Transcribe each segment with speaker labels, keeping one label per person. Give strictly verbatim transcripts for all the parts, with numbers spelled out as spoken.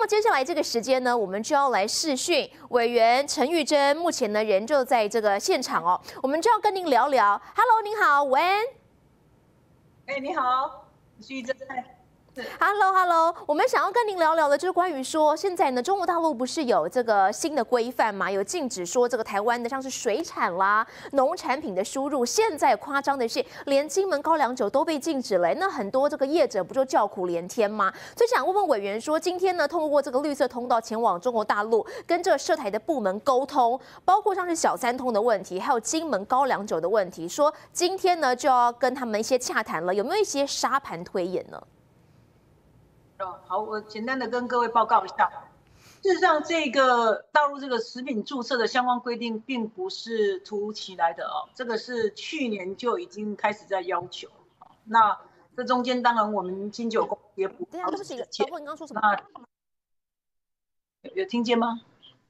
Speaker 1: 么接下来这个时间呢，我们就要来视讯委员陈玉珍，目前呢人就在这个现场哦，我们就要跟您聊聊。Hello， 您好，午安。
Speaker 2: 哎，你好，我是玉珍。
Speaker 1: Hello Hello， 我们想要跟您聊聊的就是关于说，现在呢中国大陆不是有这个新的规范嘛，有禁止说这个台湾的像是水产啦、农产品的输入。现在夸张的是，连金门高粱酒都被禁止了，那很多这个业者不就叫苦连天吗？所以想问问委员说，今天呢通过这个绿色通道前往中国大陆，跟这个涉台的部门沟通，包括像是小三通的问题，还有金门高粱酒的问题，说今天呢就要跟他们一些洽谈了，有没有一些沙盘推演呢？
Speaker 2: 好，我简单的跟各位报告一下。事实上，这个大陆这个食品注册的相关规定，并不是突如其来的哦，这个是去年就已经开始在要求。那这中间当然我们金九公也补
Speaker 1: 对啊，对不起，包括你刚刚说什么？
Speaker 2: 有有听见吗？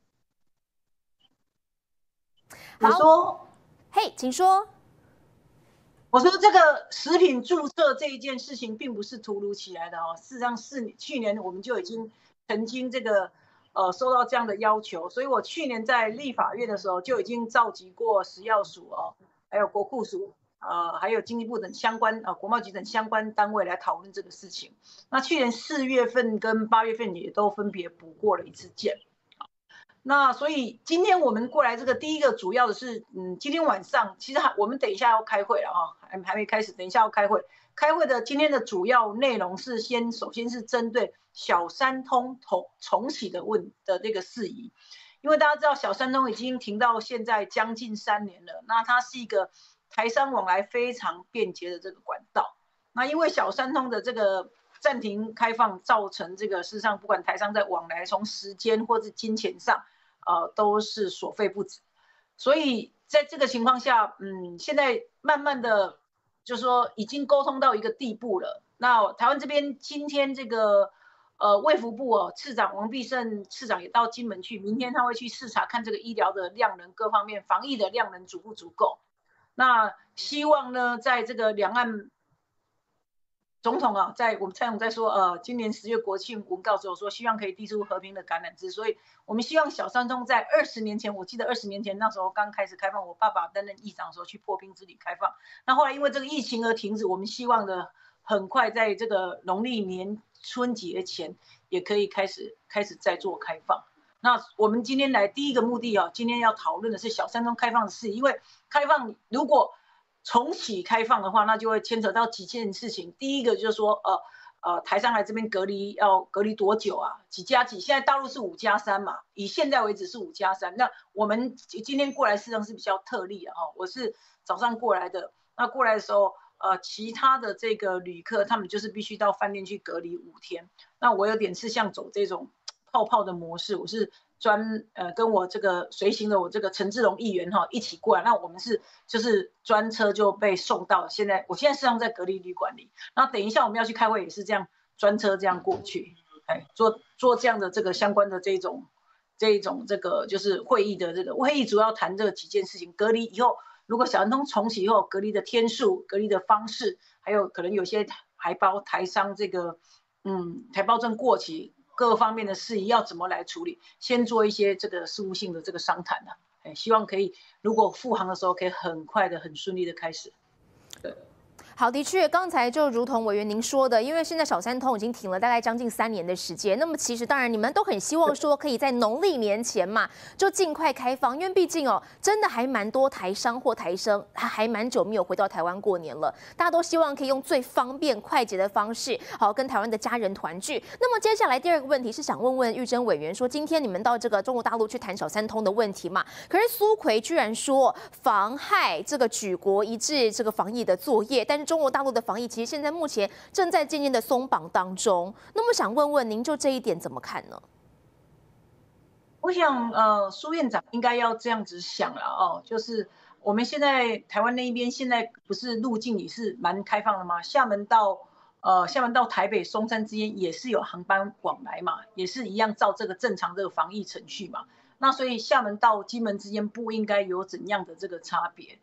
Speaker 1: 好，
Speaker 2: 我说，
Speaker 1: 嘿，请说。
Speaker 2: 我说这个食品注册这一件事情并不是突如其来的哦，事实上是去年我们就已经曾经这个呃收到这样的要求，所以我去年在立法院的时候就已经召集过食药署哦，还有国库署呃还有经济部等相关呃国贸局等相关单位来讨论这个事情。那去年四月份跟八月份也都分别补过了一次件。那所以今天我们过来这个第一个主要的是，嗯，今天晚上其实还我们等一下要开会了哈，还还没开始，等一下要开会。开会的今天的主要内容是先首先是针对小三通重重启的问的这个事宜，因为大家知道小三通已经停到现在将近三年了，那它是一个台商往来非常便捷的这个管道。那因为小三通的这个暂停开放，造成这个事实上不管台商在往来从时间或是金钱上。呃，都是所费不止，所以在这个情况下，嗯，现在慢慢的，就是说已经沟通到一个地步了。那台湾这边今天这个呃卫福部哦，次长王必胜次长也到金门去，明天他会去视察，看这个医疗的量能各方面，防疫的量能足不足够。那希望呢，在这个两岸。总统啊，在我们蔡总在说，呃，今年十月国庆文告之后说，希望可以递出和平的橄榄枝，所以我们希望小三通在二十年前，我记得二十年前那时候刚开始开放，我爸爸担任议长的时候去破冰之旅开放，那后来因为这个疫情而停止，我们希望的很快在这个农历年春节前也可以开始开始再做开放。那我们今天来第一个目的啊，今天要讨论的是小三通开放的事，因为开放如果重启开放的话，那就会牵扯到几件事情。第一个就是说，呃呃，台商来这边隔离要隔离多久啊？几加几？现在大陆是五加三嘛，以现在为止是五加三。那我们今天过来事实上是比较特例的哈，我是早上过来的。那过来的时候，呃，其他的这个旅客他们就是必须到饭店去隔离五天。那我有点是像走这种泡泡的模式，我是。专呃跟我这个随行的我这个陈志龙议员哈一起过来，那我们是就是专车就被送到现在，我现在实际上在隔离旅馆里，然后等一下我们要去开会也是这样专车这样过去，哎做做这样的这个相关的这种这一种这个就是会议的这个会议主要谈这几件事情，隔离以后如果小三通重启以后隔离的天数、隔离的方式，还有可能有些还包台商这个嗯台胞证过期。各方面的事宜要怎么来处理？先做一些这个事务性的这个商谈啊，哎，希望可以，如果复航的时候可以很快的、很顺利的开始。对。
Speaker 1: 好，的确，刚才就如同委员您说的，因为现在小三通已经停了大概将近三年的时间，那么其实当然你们都很希望说可以在农历年前嘛，就尽快开放，因为毕竟哦，真的还蛮多台商或台生，还还蛮久没有回到台湾过年了，大家都希望可以用最方便快捷的方式，好跟台湾的家人团聚。那么接下来第二个问题是想问问玉珍委员说，今天你们到这个中国大陆去谈小三通的问题嘛？可是苏揆居然说妨害这个举国一致这个防疫的作业，但是中国大陆的防疫其实现在目前正在渐渐的松绑当中。那么想问问您，就这一点怎么看呢？
Speaker 2: 我想，呃，苏院长应该要这样子想了哦，就是我们现在台湾那一边现在不是入境也是蛮开放的吗？厦门到呃厦门到台北、松山之间也是有航班往来嘛，也是一样照这个正常这个防疫程序嘛。那所以厦门到金门之间不应该有怎样的这个差别。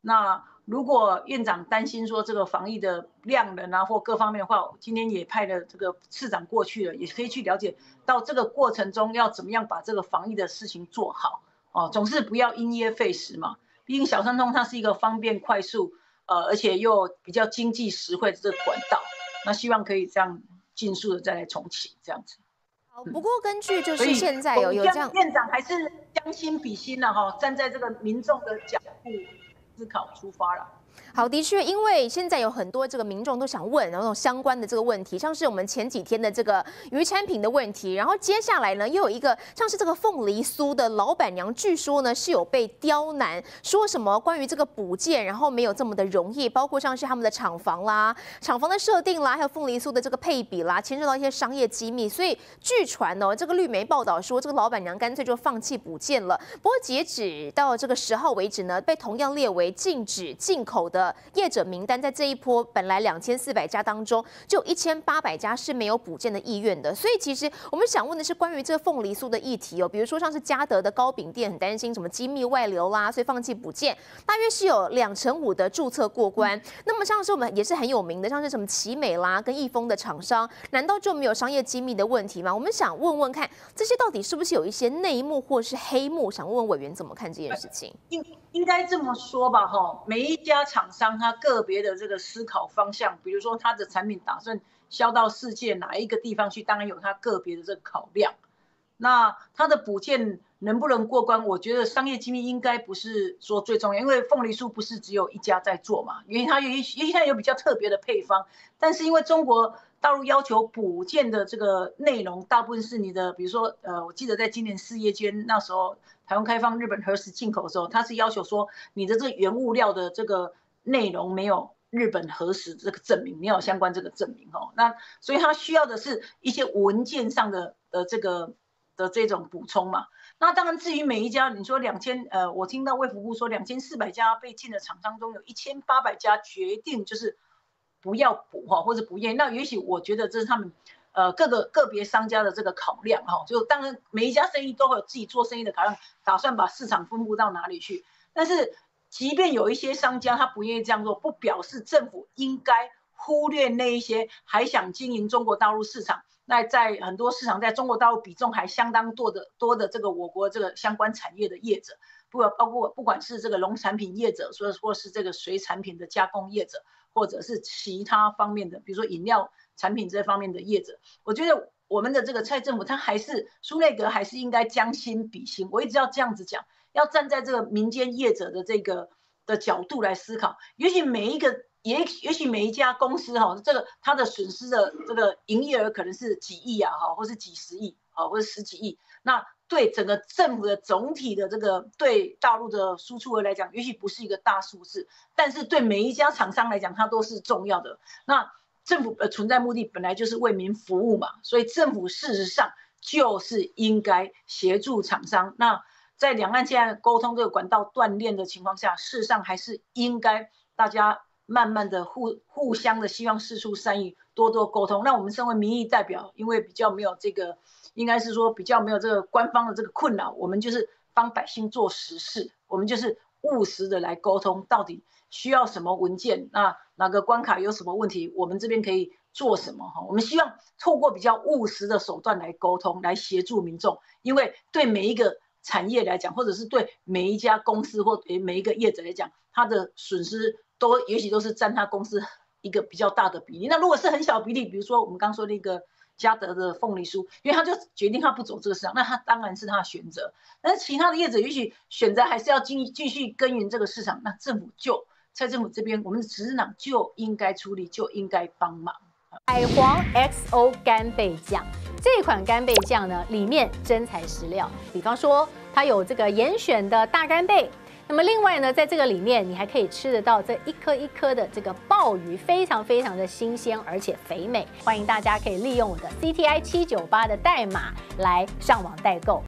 Speaker 2: 那如果院长担心说这个防疫的量能啊或各方面的话，今天也派了这个市长过去了，也可以去了解到这个过程中要怎么样把这个防疫的事情做好哦，总是不要因噎废食嘛。毕竟小三通它是一个方便快速，呃，而且又比较经济实惠的这个管道，那希望可以这样尽速的再来重启这样子。
Speaker 1: 好，不过根据就是现在有有这样，
Speaker 2: 院长还是将心比心了哈，站在这个民众的角度思考出发了。
Speaker 1: 好，的确，因为现在有很多这个民众都想问，然后相关的这个问题，像是我们前几天的这个鱼产品的问题，然后接下来呢，又有一个像是这个凤梨酥的老板娘，据说呢是有被刁难，说什么关于这个补件，然后没有这么的容易，包括像是他们的厂房啦、厂房的设定啦，还有凤梨酥的这个配比啦，牵涉到一些商业机密，所以据传哦，这个绿媒报道说，这个老板娘干脆就放弃补件了。不过截止到这个十号为止呢，被同样列为禁止进口的业者名单，在这一波本来两千四百家当中，就有一千八百家是没有补件的意愿的。所以其实我们想问的是关于这个凤梨酥的议题哦，比如说像是嘉德的糕饼店很担心什么机密外流啦，所以放弃补件，大约是有两成五的注册过关。那么像是我们也是很有名的，像是什么奇美啦跟益丰的厂商，难道就没有商业机密的问题吗？我们想问问看，这些到底是不是有一些内幕或是黑幕？想问问委员怎么看这件事情？
Speaker 2: 应应该这么说吧，哈，每一家厂商他个别的这个思考方向，比如说他的产品打算销到世界哪一个地方去，当然有他个别的这个考量。那他的补件能不能过关，我觉得商业机密应该不是说最重要，因为凤梨酥不是只有一家在做嘛，因为它有一因为它有比较特别的配方，但是因为中国大陆要求补件的这个内容，大部分是你的，比如说呃，我记得在今年四月间那时候，台湾开放日本核实进口的时候，它是要求说你的这原物料的这个内容没有日本核实这个证明，没有相关这个证明哦，那所以它需要的是一些文件上的的这个。的这种补充嘛，那当然至于每一家，你说两千呃，我听到卫福部说两千四百家被禁的厂商中有一千八百家决定就是不要补哈，或者不愿意，那也许我觉得这是他们呃各个个别商家的这个考量哈，就当然每一家生意都会有自己做生意的考量，打算把市场分布到哪里去，但是即便有一些商家他不愿意这样做，不表示政府应该忽略那一些还想经营中国大陆市场。那在很多市场，在中国大陆比重还相当多的多的这个我国这个相关产业的业者，不包括不管是这个农产品业者，说或是这个水产品的加工业者，或者是其他方面的，比如说饮料产品这方面的业者，我觉得我们的这个蔡政府他还是苏内阁还是应该将心比心，我一直要这样子讲，要站在这个民间业者的这个的角度来思考，也许每一个。也也许每一家公司哈，这个它的损失的这个营业额可能是几亿啊，哈，或是几十亿啊，或者十几亿。那对整个政府的总体的这个对大陆的输出额来讲，也许不是一个大数字，但是对每一家厂商来讲，它都是重要的。那政府的存在目的本来就是为民服务嘛，所以政府事实上就是应该协助厂商。那在两岸现在沟通这个管道断裂的情况下，事实上还是应该大家。慢慢的互互相的希望释出善意，多多沟通。那我们身为民意代表，因为比较没有这个，应该是说比较没有这个官方的这个困扰，我们就是帮百姓做实事，我们就是务实的来沟通，到底需要什么文件，那哪个关卡有什么问题，我们这边可以做什么哈？我们希望透过比较务实的手段来沟通，来协助民众，因为对每一个产业来讲，或者是对每一家公司或每一个业者来讲，他的损失。都也许都是占他公司一个比较大的比例。那如果是很小比例，比如说我们刚说那个嘉德的凤梨酥，因为他就决定他不走这个市场，那他当然是他的选择。但是其他的业者也许选择还是要继继续耕耘这个市场，那政府就蔡政府这边，我们的执政党就应该出力，就应该帮忙。
Speaker 3: 海皇 X O 干贝酱这款干贝酱呢，里面真材实料，比方说它有这个严选的大干贝。那么另外呢，在这个里面，你还可以吃得到这一颗一颗的这个鲍鱼，非常非常的新鲜，而且肥美。欢迎大家可以利用我的 C T I 七九八的代码来上网代购。